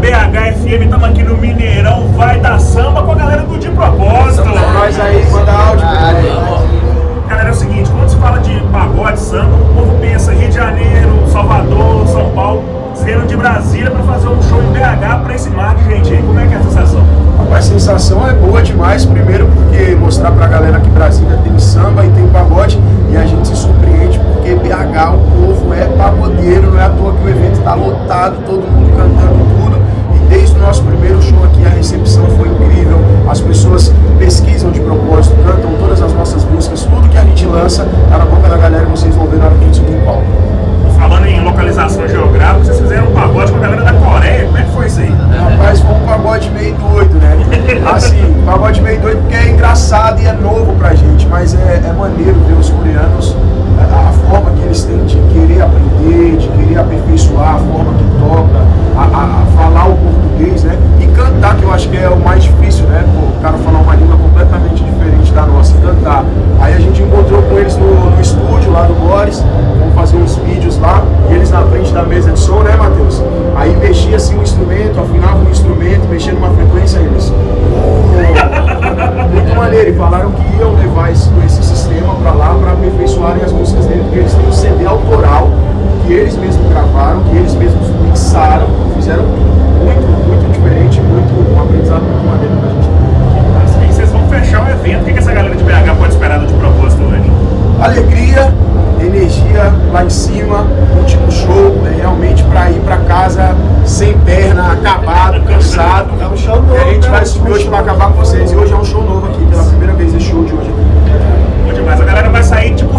BH FM, estamos aqui no Mineirão, vai dar samba com a galera do De Propósito. Nós aí, manda áudio. Galera, é o seguinte, quando se fala de pagode, samba, o povo pensa Rio de Janeiro, Salvador, São Paulo. Vocês vieram de Brasília para fazer um show em BH para esse mar de gente aí. Como é que é a sensação? A sensação é boa demais, primeiro porque mostrar pra galera que Brasília tem samba e tem pagode, e a gente se surpreende porque BH, o povo é pagodeiro, não é à toa que o evento está lotado, todo mundo cantando tudo, e desde o nosso primeiro show aqui a recepção foi incrível, as pessoas pesquisam De Propósito, cantam todas as nossas músicas, tudo que a gente lança tá na boca da galera, vocês vão ver na hora que a gente subir em palco. Falando em localização geográfica, vocês fizeram um pagode com a galera da Coreia, como é que foi isso aí? Rapaz, foi um pagode meio doido, né? Assim, pagode meio doido porque é engraçado e é novo pra gente, mas é maneiro ver os coreanos, a forma que eles têm de querer aprender, de querer aperfeiçoar a forma que toca, a falar o português, né? E cantar, que eu acho que é o mais difícil, né? Pô, o cara falar uma língua completamente diferente da nossa, cantar. Aí a gente encontrou com eles no estúdio lá do Boris, vamos fazer uns vídeos lá, e eles na frente da mesa de som, né, Matheus? Aí mexia assim o instrumento, afinava o instrumento, mexia numa frequência, eles... Muito maneiro, e falaram que iam levar esse sistema pra lá pra aperfeiçoarem as músicas dele, porque eles têm um CD autoral que eles mesmos gravaram, que eles mesmos mixaram, fizeram muito diferente, um aprendizado muito maneiro pra gente. Mas aí vocês vão fechar o evento, o que essa galera de BH pode esperar do De Propósito hoje? Alegria, energia lá em cima, último show, é realmente pra ir pra casa sem perna, acabado, cansado. É um show novo, e a gente vai subir hoje pra acabar com vocês. E hoje é um show novo aqui, pela primeira vez esse show de hoje aqui. Bom demais, a galera vai sair tipo